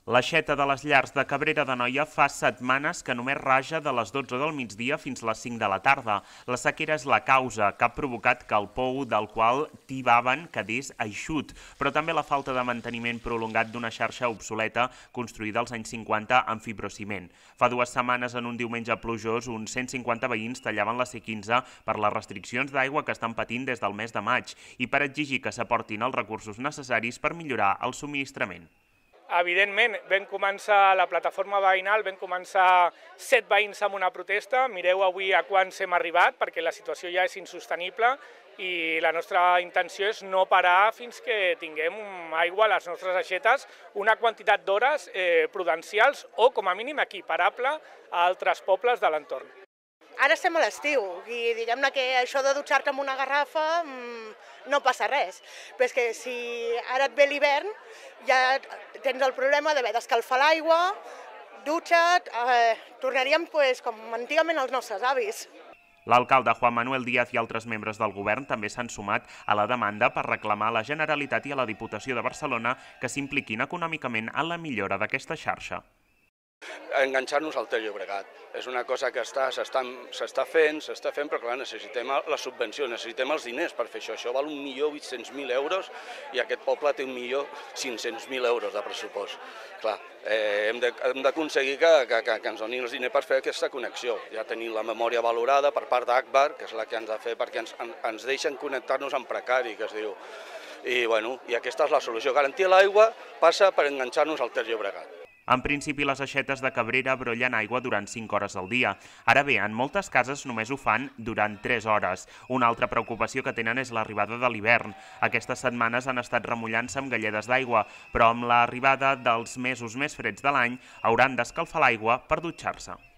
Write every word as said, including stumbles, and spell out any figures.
L'aixeta de les llars de Cabrera d'Anoia fa setmanes que només raja de les dotze del migdia fins a les cinc de la tarda. La sequera és la causa que ha provocat que el pou del qual tibaven quedés eixut, però també la falta de manteniment prolongat d'una xarxa obsoleta construïda als anys cinquanta amb fibrociment. Fa dues setmanes, en un diumenge plujós, uns cent cinquanta veïns tallaven la C quinze per les restriccions d'aigua que estan patint des del mes de maig i per exigir que s'aportin els recursos necessaris per millorar el subministrament. Evidentment, vam començar la plataforma veïnal, vam començar set veïns amb una protesta. Mireu avui a quants hem arribat, perquè la situació ja és insostenible i la nostra intenció és no parar fins que tinguem aigua a les nostres aixetes, una quantitat d'hores eh, prudencials o, com a mínim, equiparable a altres pobles de l'entorn. Ara estem a l'estiu i diguem-ne que això de dutxar-te amb una garrafa mmm, no passa res. Però és que si ara et ve l'hivern ja tens el problema d'haver d'escalfar l'aigua, dutxa't, eh, tornaríem pues, com antigament els nostres avis. L'alcalde Juan Manuel Díaz i altres membres del govern també s'han sumat a la demanda per reclamar a la Generalitat i a la Diputació de Barcelona que s'impliquin econòmicament en la millora d'aquesta xarxa. Enganxar-nos al Ter Llobregat. És una cosa que s'està fent, s'està fent, però clar, necessitem la subvenció, necessitem els diners per fer això. Això val un milió vuit-cents mil euros i aquest poble té un milió cinc-cents mil euros de pressupost. Clar, eh, hem d'aconseguir que, que, que ens donin els diners per fer aquesta connexió. Ja tenim la memòria valorada per part d'Agbar, que és la que ens ha fet perquè ens, ens deixen connectar-nos en precari, que es diu. I, bueno, i aquesta és la solució. Garantir l'aigua passa per enganxar-nos al Ter Llobregat. En principi, les aixetes de Cabrera brollen aigua durant cinc hores al dia. Ara bé, en moltes cases només ho fan durant tres hores. Una altra preocupació que tenen és l'arribada de l'hivern. Aquestes setmanes han estat remullant-se amb galledes d'aigua, però amb l'arribada dels mesos més freds de l'any hauran d'escalfar l'aigua per dutxar-se.